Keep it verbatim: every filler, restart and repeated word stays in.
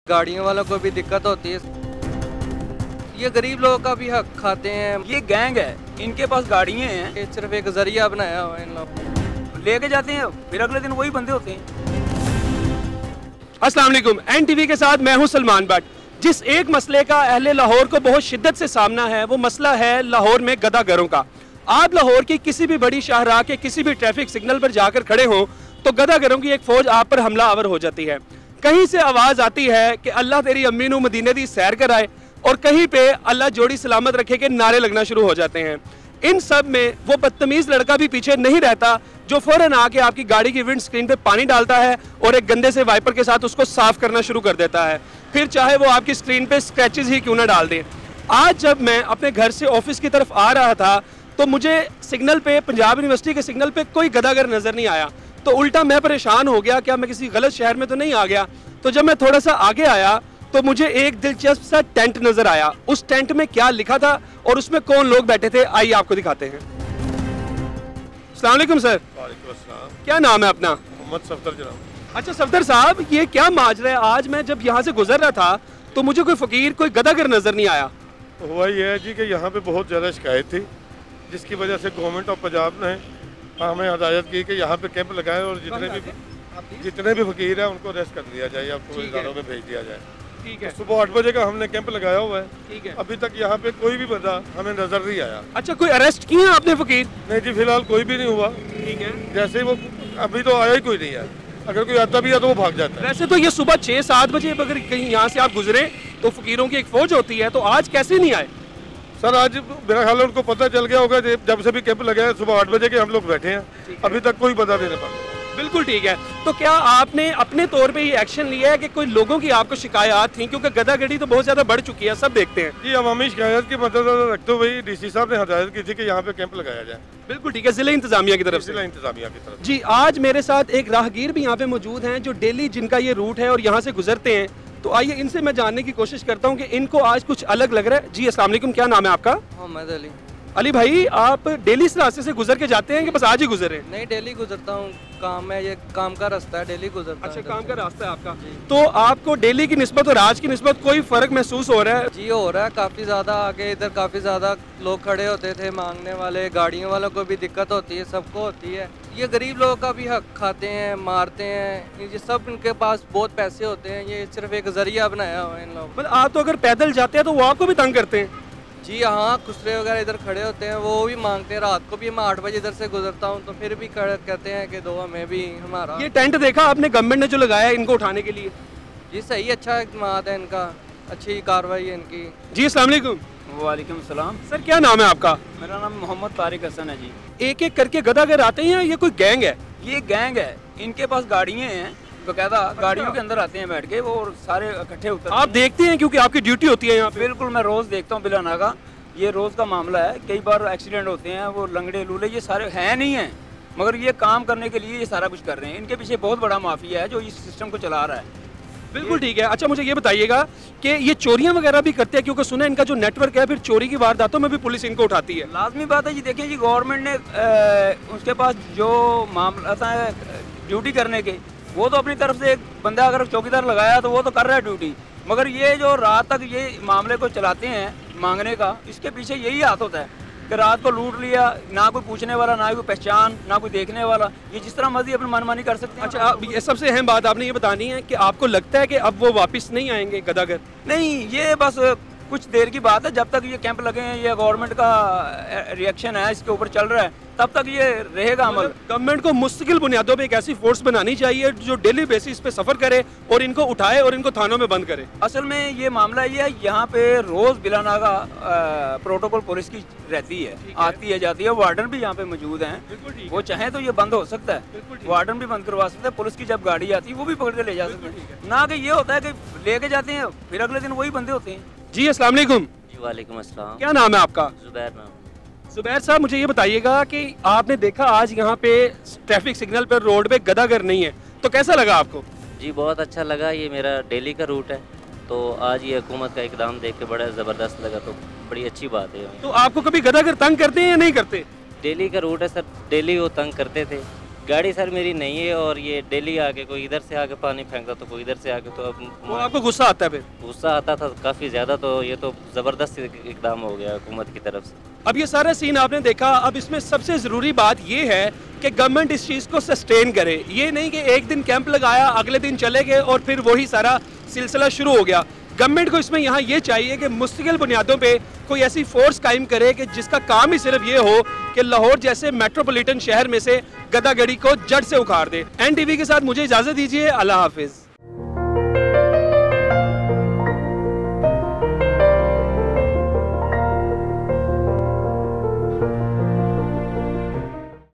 गाड़ियों वालों को भी दिक्कत होती है। ये गरीब लोगों का भी हक खाते हैं। ये गैंग है, इनके पास गाड़ियाँ हैं, ये सिर्फ एक जरिया बनाया हुआ है इन लोग, लेके जाते हैं फिर अगले दिन वही बंदे होते हैं। अस्सलाम वालेकुम, एन टीवी के साथ मैं हूं सलमान भट्ट। जिस एक मसले का अहले लाहौर को बहुत शिद्दत से सामना है वो मसला है लाहौर में गदागरों का। आप लाहौर की किसी भी बड़ी शाहराह के किसी भी ट्रैफिक सिग्नल पर जाकर खड़े हों तो गदागरों की एक फौज आप पर हमला आवर हो जाती है। कहीं से आवाज़ आती है कि अल्लाह तेरी अम्मी नू मदीने दी सैर कराए, और कहीं पे अल्लाह जोड़ी सलामत रखे के नारे लगना शुरू हो जाते हैं। इन सब में वो बदतमीज़ लड़का भी पीछे नहीं रहता जो फौरन आके आपकी गाड़ी की विंड स्क्रीन पे पानी डालता है और एक गंदे से वाइपर के साथ उसको साफ करना शुरू कर देता है, फिर चाहे वो आपकी स्क्रीन पे स्क्रैचेस ही क्यों ना डाल दें। आज जब मैं अपने घर से ऑफिस की तरफ आ रहा था तो मुझे सिग्नल पे, पंजाब यूनिवर्सिटी के सिग्नल पे कोई गदागर नज़र नहीं आया, तो उल्टा मैं परेशान हो गया, क्या मैं किसी गलत शहर में तो नहीं आ गया। तो जब मैं थोड़ा सा आगे आया तो मुझे एक दिलचस्प सा टेंट नजर आया। उस टेंट में क्या लिखा था और उसमें कौन लोग बैठे थे, आइए आपको दिखाते हैं। अस्सलाम वालेकुम सर। वालेकुम अस्सलाम। क्या नाम है अपना? मोहम्मद सफदर जनाब। अच्छा सफदर साहब, ये क्या माजरा है? आज मैं जब यहाँ से गुजर रहा था तो मुझे कोई फकीर, कोई गदागर नजर नहीं आया। तो हुआ ये है जी कि यहाँ पे बहुत ज़्यादा शिकायत थी, जिसकी वजह से गवर्नमेंट ऑफ पंजाब ने हमें हदायत की कि यहाँ पे कैंप लगाएं और जितने भी जितने भी फकीर हैं उनको अरेस्ट कर लिया जाए, आपको इदारों में भेज दिया जाए। ठीक है। सुबह आठ बजे का हमने कैंप लगाया हुआ है। ठीक है। अभी तक यहाँ पे कोई भी बंदा हमें नजर नहीं आया। अच्छा, कोई अरेस्ट किया आपने फकीर? नहीं जी, फिलहाल कोई भी नहीं हुआ। ठीक है। जैसे ही वो अभी तो आया ही कोई नहीं है, अगर कोई आता भी है तो वो भाग जाता है। वैसे तो ये सुबह छः सात बजे अगर कहीं यहाँ से आप गुजरे तो फकीरों की एक फौज होती है, तो आज कैसे नहीं आए? सर आज मेरा ख्याल है उनको पता चल गया होगा, जब से भी कैंप लगा है सुबह आठ बजे के हम लोग बैठे हैं, अभी तक कोई बता नहीं पा। बिल्कुल ठीक है। तो क्या आपने अपने तौर पे ये एक्शन लिया है कि कोई लोगों की आपको शिकायत थी, क्योंकि गदागड़ी तो बहुत ज्यादा बढ़ चुकी है, सब देखते हैं। जी, अवामी शिकायत की मद्देनजर रखते हुए डीसी साहब ने हदायत की थी कि यहाँ पे कैंप लगाया जाए। बिल्कुल ठीक है, जिला इंतजामिया की तरफ से। जिला इंतजामिया की तरफ जी, आज मेरे साथ एक राहगीर भी यहाँ पे मौजूद हैं जो डेली जिनका ये रूट है और यहाँ से गुजरते हैं, तो आइए इनसे मैं जानने की कोशिश करता हूँ कि इनको आज कुछ अलग लग रहा है। जी अस्सलाम वालेकुम, क्या नाम है आपका? मोहम्मद अली। अली भाई, आप डेली इस रास्ते से गुजर के जाते हैं कि बस आज ही गुजरे? नहीं, डेली गुजरता हूँ, काम है, ये काम का रास्ता है, डेली गुजरता। अच्छा, काम का रास्ता है आपका। तो आपको डेली की निस्बत और आज की निस्बत कोई फर्क महसूस हो रहा है? जी हो रहा है, काफ़ी ज़्यादा आगे इधर काफ़ी ज़्यादा लोग खड़े होते थे मांगने वाले, गाड़ियों वालों को भी दिक्कत होती है, सबको होती है। ये गरीब लोगों का भी हक खाते हैं, मारते हैं, ये सब इनके पास बहुत पैसे होते हैं, ये सिर्फ एक जरिया बनाया हुआ है इन लोगों। मतलब आप तो अगर पैदल जाते हैं तो वो आपको भी तंग करते हैं? जी हाँ, खुसरे वगैरह इधर खड़े होते हैं, वो भी मांगते हैं। रात को भी मैं आठ बजे इधर से गुजरता हूँ तो फिर भी कहते हैं कि दो हमें भी हमारा। ये टेंट देखा आपने गवर्नमेंट ने जो लगाया है इनको उठाने के लिए? जी सही, अच्छा इक़दाम है इनका, अच्छी कार्रवाई है इनकी। जी अस्सलाम वालेकुम। वालेकुम सलाम। सर क्या नाम है आपका? मेरा नाम मोहम्मद तारिक हसन है जी। एक एक करके गदागर आते हैं, ये कोई गैंग है? ये गैंग है, इनके पास गाड़ियाँ हैं, बकायदा गाड़ियों के अंदर आते हैं बैठ के, वो सारे इकट्ठे उतर। आप देखते हैं क्योंकि आपकी ड्यूटी होती है यहाँ पे? बिल्कुल, मैं रोज़ देखता हूँ बिला नागा, ये रोज़ का मामला है। कई बार एक्सीडेंट होते हैं, वो लंगड़े लूले ये सारे हैं नहीं हैं, मगर ये काम करने के लिए ये सारा कुछ कर रहे हैं। इनके पीछे बहुत बड़ा माफिया है जो इस सिस्टम को चला रहा है। बिल्कुल ठीक है। अच्छा मुझे ये बताइएगा कि ये चोरियां वगैरह भी करते हैं, क्योंकि सुना है इनका जो नेटवर्क है फिर चोरी की वारदातों में भी पुलिस इनको उठाती है। लाजमी बात है जी। देखिए जी, गवर्नमेंट ने आ, उसके पास जो मामला है ड्यूटी करने के, वो तो अपनी तरफ से एक बंदा अगर चौकीदार लगाया तो वो तो कर रहा है ड्यूटी, मगर ये जो रात तक ये मामले को चलाते हैं मांगने का, इसके पीछे यही हाथ होता है कि रात को लूट लिया, ना कोई पूछने वाला, ना कोई पहचान, ना कोई देखने वाला, ये जिस तरह मर्जी अपनी मनमानी कर सकते हैं। अच्छा, ये सबसे अहम बात आपने ये बतानी है कि आपको लगता है कि अब वो वापस नहीं आएंगे गदागर? नहीं, ये बस कुछ देर की बात है, जब तक ये कैंप लगे हैं, ये गवर्नमेंट का रिएक्शन है इसके ऊपर चल रहा है, तब तक ये रहेगा अमल। गवर्नमेंट को मुस्तकिल बुनियादों पे एक ऐसी फोर्स बनानी चाहिए जो डेली बेसिस पे सफर करे और इनको उठाए और इनको थानों में बंद करे। असल में ये मामला ये है, यहाँ पे रोज बिलानागा प्रोटोकॉल पुलिस की रहती है, आती है जाती है, वार्डन भी यहाँ पे मौजूद हैं, वो चाहे तो ये बंद हो सकता है, वार्डन भी बंद करवा सकता है, पुलिस की जब गाड़ी आती है वो भी पकड़ के ले जा सकते हैं। ना कि ये होता है कि लेके जाते हैं फिर अगले दिन वही बंदे होते हैं। जी अस्सलाम वालेकुम। जी वालेकुम अस्सलाम। क्या नाम है आपका? जुबैर नाम। जुबैर साहब, मुझे ये बताइएगा कि आपने देखा आज यहाँ पे ट्रैफिक सिग्नल पर रोड पे गदागर नहीं है, तो कैसा लगा आपको? जी बहुत अच्छा लगा, ये मेरा डेली का रूट है, तो आज ये हुकूमत का इकदाम देख के बड़ा ज़बरदस्त लगा, तो बड़ी अच्छी बात है। तो आपको कभी गदागर तंग करते हैं या नहीं करते? डेली का रूट है सर, डेली वो तंग करते थे, गाड़ी सर मेरी नहीं है, और ये डेली आके कोई इधर से आके पानी फेंकता तो कोई इधर से आके, तो अब वो आपको गुस्सा आता है फिर? गुस्सा आता था काफ़ी ज़्यादा, तो ये तो ज़बरदस्त इकदाम हो गया हुकूमत की तरफ से। अब ये सारा सीन आपने देखा। अब इसमें सबसे ज़रूरी बात ये है कि गवर्नमेंट इस चीज़ को सस्टेन करे। ये नहीं कि एक दिन कैंप लगाया, अगले दिन चले गए और फिर वही सारा सिलसिला शुरू हो गया। गवर्नमेंट को इसमें यहाँ ये चाहिए कि मुस्तकिल बुनियादों पे कोई ऐसी फोर्स कायम करे कि जिसका काम ही सिर्फ ये हो कि लाहौर जैसे मेट्रोपॉलिटन शहर में से गदागड़ी को जड़ से उखाड़ दे। एन टी वी के साथ मुझे इजाज़त दीजिए। अल्लाह हाफिज़।